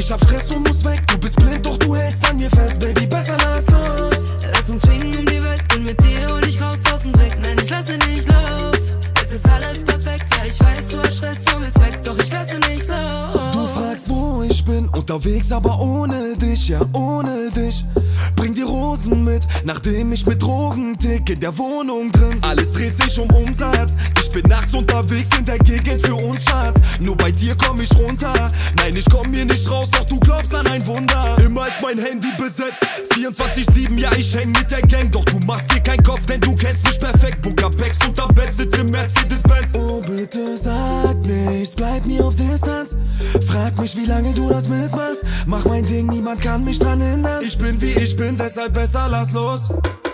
Ich hab Stress und muss weg, du bist blind, doch du hältst an mir fest. Baby, besser lass uns. Lass uns schwingen um die Welt, bin mit dir und ich raus aus dem Dreck. Nein, ich lasse nicht los. Es ist alles perfekt, ja ich weiß, du hast Stress und willst weg, doch ich lasse nicht los. Du fragst, wo ich bin, unterwegs, aber ohne dich, ja ohne dich. Bring die Rosen mit, nachdem ich mit Drogen tick in der Wohnung drin. Alles dreht sich um Umsatz. Ich bin nachts unterwegs in der Gegend für uns, Schatz. Nur bei dir komm ich runter. Nein, ich komm hier nicht raus, doch du glaubst an ein Wunder. Immer ist mein Handy besetzt, 24/7, ja ich häng mit der Gang. Doch du machst dir keinen Kopf, denn du kennst mich perfekt. Bunker Bags unterm Bett, sitzt im Mercedes-Benz. Oh bitte sag nichts, bleib mir auf Distanz. Frag mich, wie lange du das mitmachst. Mach mein Ding, niemand kann mich dran hindern. Ich bin wie ich bin, deshalb besser lass los.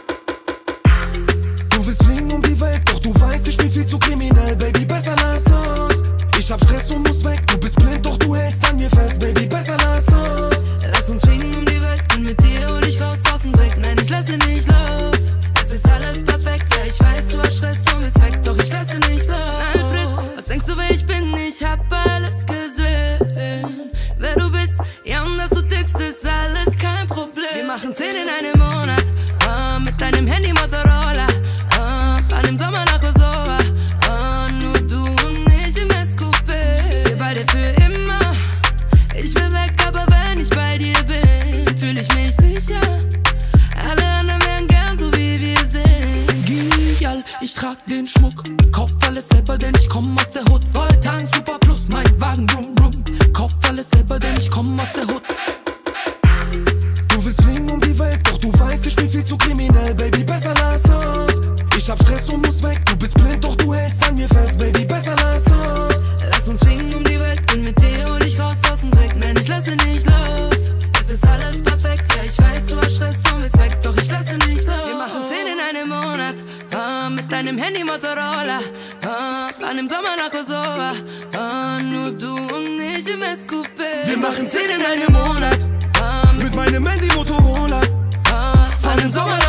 Du willst fliegen um die Welt, doch du weißt, ich bin viel zu kriminell. Baby, besser lass uns. Ich hab Stress und muss weg, du bist blind, doch du hältst an mir fest. Baby, besser lass uns. Lass uns schwingen um die Welt, bin mit dir und ich raus aus dem Dreck. Nein, ich lasse nicht los. Es ist alles perfekt, ja ich weiß, du hast Stress und willst weg, doch ich lasse nicht los. Nein, Brit, was denkst du, wer ich bin? Ich hab alles gesehen. Wer du bist, ja und dass du tickst, ist alles kein Problem. Wir machen 10 in einem Monat, mit deinem Handy Motorola, fahren im Sommer nach Kosovo, nur du und ich im SQP. Wir beide für immer, ich will weg, aber wenn ich bei dir bin, fühl ich mich sicher. Alle anderen wären gern so wie wir sind. Gial, ich trag den Schmuck, kauf alles selber, denn ich komm aus der Hood. Volltank, Super Plus, mein Wagen, rum, rum. Kauf alles selber, denn ich komm aus der Hood. Du willst fliegen um die Welt, doch du weißt, ich bin viel zu kriminell. Baby, besser lass uns. Ich hab Stress und muss weg, du bist blind, doch du hältst an mir fest. Baby, besser lass uns. Lass uns schwingen um die Welt, bin mit dir und ich raus aus dem Dreck. Nein, ich lasse nicht los. Es ist alles perfekt, ja ich weiß, du hast Stress und willst weg, doch ich lasse nicht los. Wir machen 10 in einem Monat, mit deinem Handy Motorola, fahren im Sommer nach Kosovo, nur du und ich im SQP. Wir machen 10 in einem Monat, mit meinem Handy Motorola, fahren im Sommer